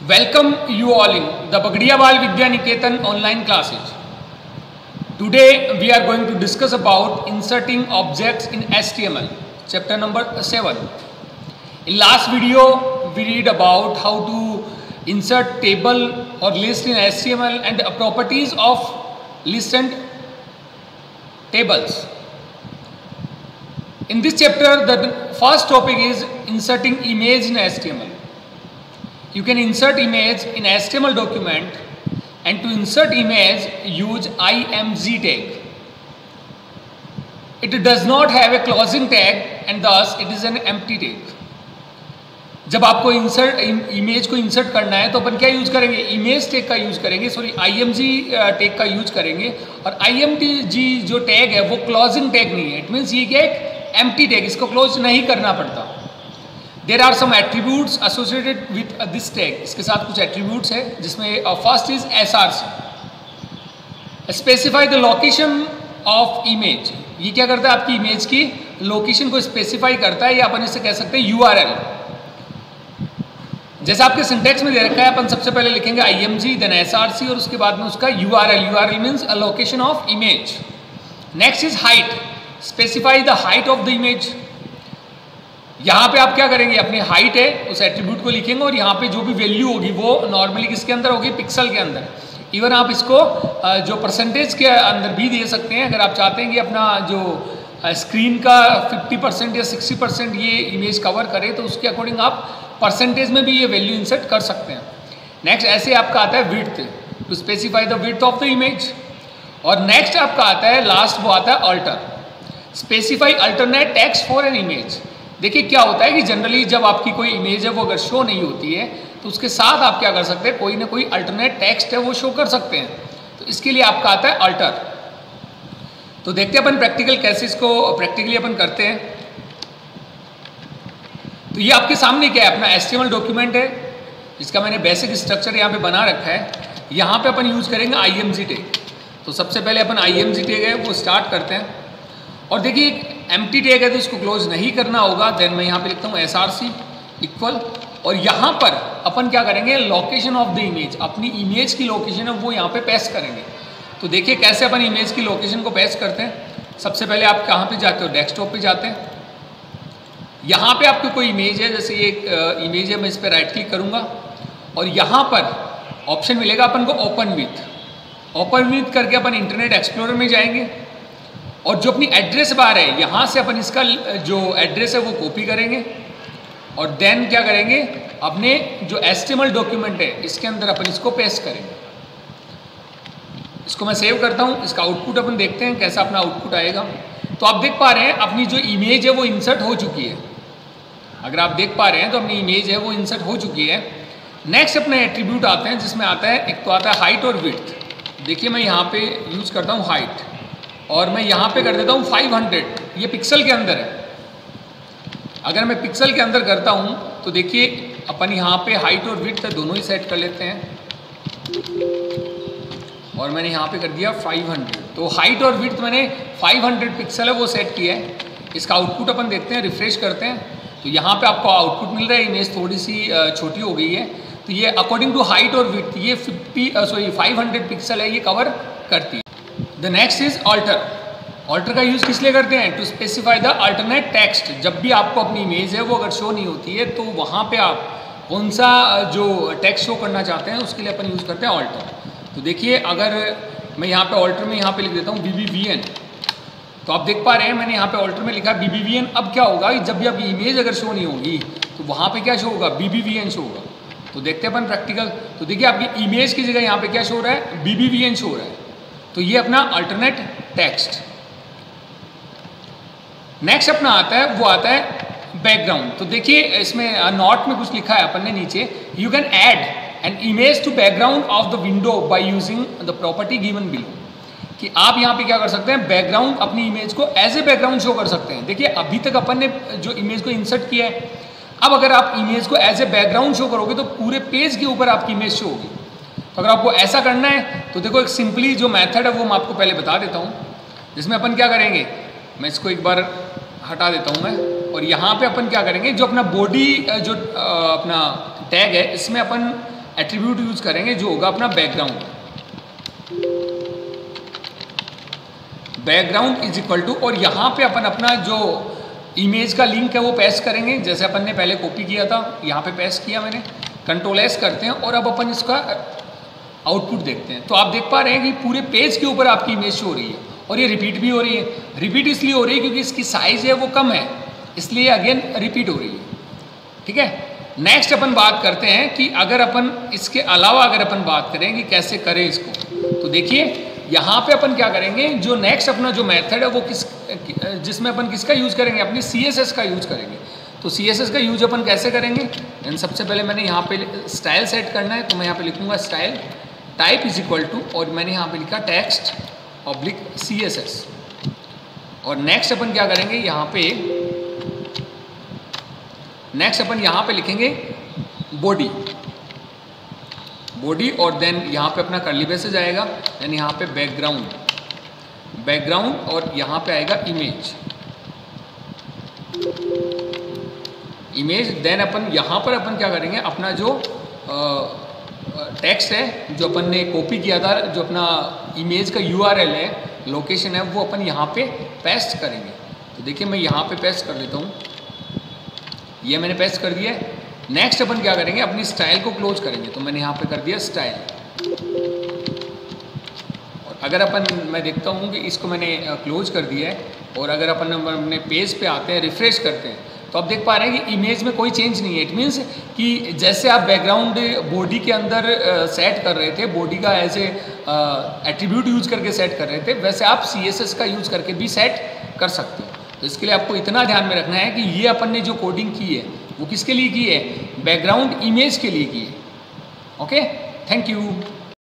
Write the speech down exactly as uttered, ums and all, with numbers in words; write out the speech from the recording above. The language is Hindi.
Welcome you all in the Bagdiya Bal Vidya Niketan online classes. Today we are going to discuss about inserting objects in H T M L, chapter number seven. In last video we read about how to insert table or list in H T M L and the properties of list and tables. In this chapter the first topic is inserting image in H T M L. You can insert image in H T M L document, and to insert image use I M G tag. It does not have a closing tag and thus it is an empty tag. जब आपको इंसर्ट इमेज को इंसर्ट करना है तो अपन क्या यूज करेंगे, इमेज टैग का यूज करेंगे, sorry I M G tag का यूज करेंगे. और आई एम जी जो टैग है वो क्लोजिंग टैग नहीं है. इट मीन्स ये क्या एक एम्प्टी टैग, इसको क्लोज नहीं करना पड़ता. There are some attributes associated with this tag. इसके साथ कुछ एट्रीब्यूट्स है जिसमें first is S R C, specify the location of image. ये क्या करता है, आपकी इमेज की लोकेशन को स्पेसिफाई करता है, या अपन इससे कह सकते हैं यू आर एल. जैसे आपके सिंटेक्स में दे रखा है, अपन सबसे पहले लिखेंगे I M G, then S R C और उसके बाद में उसका U R L. U R L means a location of image. Next is height, specify the height of the image. यहाँ पे आप क्या करेंगे, अपनी हाइट है उस एट्रीब्यूट को लिखेंगे और यहाँ पे जो भी वैल्यू होगी वो नॉर्मली किसके अंदर होगी, पिक्सल के अंदर. इवन आप इसको जो परसेंटेज के अंदर भी दे सकते हैं. अगर आप चाहते हैं कि अपना जो स्क्रीन का फिफ्टी परसेंट या सिक्सटी परसेंट ये इमेज कवर करे तो उसके अकॉर्डिंग आप परसेंटेज में भी ये वैल्यू इंसर्ट कर सकते हैं. नेक्स्ट ऐसे आपका आता है width, to specify the width of the image. और नेक्स्ट आपका आता है लास्ट, वो आता है alter, specify alternate text for an image. देखिए क्या होता है कि जनरली जब आपकी कोई इमेज है वो अगर शो नहीं होती है तो उसके साथ आप क्या कर सकते हैं, कोई ना कोई अल्टरनेट टेक्स्ट है वो शो कर सकते हैं. तो इसके लिए आपका आता है अल्टर. तो देखते हैं अपन प्रैक्टिकल कैसे इसको प्रैक्टिकली अपन करते हैं. तो ये आपके सामने क्या है, अपना H T M L document है जिसका मैंने बेसिक स्ट्रक्चर यहाँ पे बना रखा है. यहाँ पे अपन यूज करेंगे आई एम जी टैग. तो सबसे पहले अपन आई एम जी टैग है वो स्टार्ट करते हैं. और देखिए एक एम्प्टी टैग है तो इसको क्लोज नहीं करना होगा. देन मैं यहाँ पे लिखता हूँ एस आर सी इक्वल, और यहाँ पर अपन क्या करेंगे, लोकेशन ऑफ द इमेज, अपनी इमेज की लोकेशन है वो यहाँ पे पेस्ट करेंगे. तो देखिए कैसे अपन इमेज की लोकेशन को पेस्ट करते हैं. सबसे पहले आप कहाँ पे जाते हो, डेस्कटॉप पे जाते हैं. यहाँ पे आपकी कोई इमेज है, जैसे ये एक इमेज है, मैं इस पर राइट क्लिक करूँगा और यहाँ पर ऑप्शन मिलेगा अपन को ओपन विथ. ओपन विथ करके अपन इंटरनेट एक्सप्लोरर में जाएंगे और जो अपनी एड्रेस बार है यहाँ से अपन इसका जो एड्रेस है वो कॉपी करेंगे और देन क्या करेंगे, अपने जो H T M L document है इसके अंदर अपन इसको पेस्ट करेंगे. इसको मैं सेव करता हूँ. इसका आउटपुट अपन देखते हैं कैसा अपना आउटपुट आएगा. तो आप देख पा रहे हैं अपनी जो इमेज है वो इंसर्ट हो चुकी है. अगर आप देख पा रहे हैं तो अपनी इमेज है वो इंसर्ट हो चुकी है. नेक्स्ट अपने एट्रीब्यूट आते हैं जिसमें आता है, एक तो आता है हाइट और विड्थ. देखिए मैं यहाँ पे यूज करता हूँ हाइट और मैं यहाँ पे कर देता हूँ फाइव हंड्रेड. ये पिक्सल के अंदर है. अगर मैं पिक्सल के अंदर करता हूँ तो देखिए अपन यहाँ पे हाइट और विड्थ दोनों ही सेट कर लेते हैं और मैंने यहाँ पे कर दिया फाइव हंड्रेड. तो हाइट और विड्थ मैंने फाइव हंड्रेड पिक्सल है वो सेट किया है. इसका आउटपुट अपन देखते हैं, रिफ्रेश करते हैं तो यहाँ पे आपको आउटपुट मिल रहा है. इमेज थोड़ी सी छोटी हो गई है. तो ये अकॉर्डिंग टू हाइट और विड्थ ये fifty sorry five hundred pixel है, ये कवर करती है. The next is alter. Alter का यूज़ किस लिए करते हैं, to specify the alternate text. जब भी आपको अपनी इमेज है वो अगर शो नहीं होती है तो वहाँ पे आप कौन सा जो टेक्स्ट शो करना चाहते हैं उसके लिए अपन यूज़ करते हैं अल्टर. तो देखिए अगर मैं यहाँ पे अल्टर में यहाँ पे लिख देता हूँ बी बी वी एन, तो आप देख पा रहे हैं मैंने यहाँ पे अल्टर में लिखा बी बी वी एन. अब क्या होगा, जब भी आपकी इमेज अगर शो नहीं होगी तो वहाँ पे क्या शो होगा, B B V N show होगा. तो देखते हैं अपन प्रैक्टिकल. तो देखिए आपकी इमेज की जगह यहाँ पे क्या शो हो रहा है, B B V N show हो रहा है. तो ये अपना अल्टरनेट टेक्स्ट. नेक्स्ट अपना आता है वो आता है बैकग्राउंड. तो देखिए इसमें नोट में कुछ लिखा है अपन ने नीचे, you can add an image to background of the window by using the property given below. कि आप यहाँ पे क्या कर सकते हैं, बैकग्राउंड अपनी इमेज को एज ए बैकग्राउंड शो कर सकते हैं. देखिए अभी तक अपन ने जो इमेज को इंसर्ट किया है, अब अगर आप इमेज को एज ए बैकग्राउंड शो करोगे तो पूरे पेज के ऊपर आपकी इमेज शो होगी. तो अगर आपको ऐसा करना है तो देखो एक सिंपली जो मेथड है वो मैं आपको पहले बता देता हूँ, जिसमें अपन क्या करेंगे, मैं इसको एक बार हटा देता हूँ मैं, और यहाँ पे अपन क्या करेंगे, जो अपना बॉडी जो अपना टैग है इसमें अपन एट्रीब्यूट यूज करेंगे जो होगा अपना background. Background is equal to, और यहाँ पे अपन अपना जो इमेज का लिंक है वो पेस्ट करेंगे, जैसे अपन ने पहले कॉपी किया था, यहाँ पे पेस्ट किया मैंने। कंट्रोल एस करते हैं और अब अपन इसका आउटपुट देखते हैं। तो आप देख पा रहे हैं कि पूरे पेज के ऊपर आपकी इमेज शो हो रही है और ये रिपीट भी हो रही है। रिपीट इसलिए हो रही है क्योंकि इसकी साइज है वो कम है, इसलिए अगेन रिपीट हो रही है। ठीक है, नेक्स्ट अपन बात करते हैं कि अगर अपन इसके अलावा अगर अपन बात करें कि कैसे करें इसको, तो देखिए यहाँ पे अपन क्या करेंगे, जो नेक्स्ट अपना जो मेथड है वो किस जिसमें अपन किसका यूज़ करेंगे, अपनी सी एस एस का यूज़ करेंगे। तो सी एस एस का यूज अपन कैसे करेंगे, एंड सबसे पहले मैंने यहाँ पे स्टाइल सेट करना है, तो मैं यहाँ पे लिखूँगा style type is equal to, और मैंने यहाँ पे लिखा text oblique C S S. और नेक्स्ट अपन क्या करेंगे, यहाँ पे नेक्स्ट अपन यहाँ पे लिखेंगे बॉडी बॉडी और देन यहाँ पे अपना कर्ली ब्रेसेस आएगा, देन यहाँ पे बैकग्राउंड बैकग्राउंड और यहाँ पे आएगा इमेज इमेज देन अपन यहाँ पर अपन क्या करेंगे, अपना जो टेक्स्ट है जो अपन ने कॉपी किया था, जो अपना इमेज का यू आर एल है, लोकेशन है, वो अपन यहाँ पे पेस्ट करेंगे। तो देखिए मैं यहाँ पे पेस्ट कर देता हूँ, ये मैंने पेस्ट कर दिया है। नेक्स्ट अपन क्या करेंगे, अपनी स्टाइल को क्लोज करेंगे, तो मैंने यहाँ पे कर दिया स्टाइल। और अगर अपन मैं देखता हूँ कि इसको मैंने क्लोज कर दिया है, और अगर अपन अपने पेज पे आते हैं, रिफ्रेश करते हैं, तो आप देख पा रहे हैं कि इमेज में कोई चेंज नहीं है। इट मीन्स कि जैसे आप बैकग्राउंड बॉडी के अंदर सेट कर रहे थे, बॉडी का एज ए एट्रीब्यूट यूज करके सेट कर रहे थे, वैसे आप सी एस एस का यूज करके भी सेट कर सकते हो। तो इसके लिए आपको इतना ध्यान में रखना है कि ये अपन ने जो कोडिंग की है वो किसके लिए की है, बैकग्राउंड इमेज के लिए की है। Okay, thank you.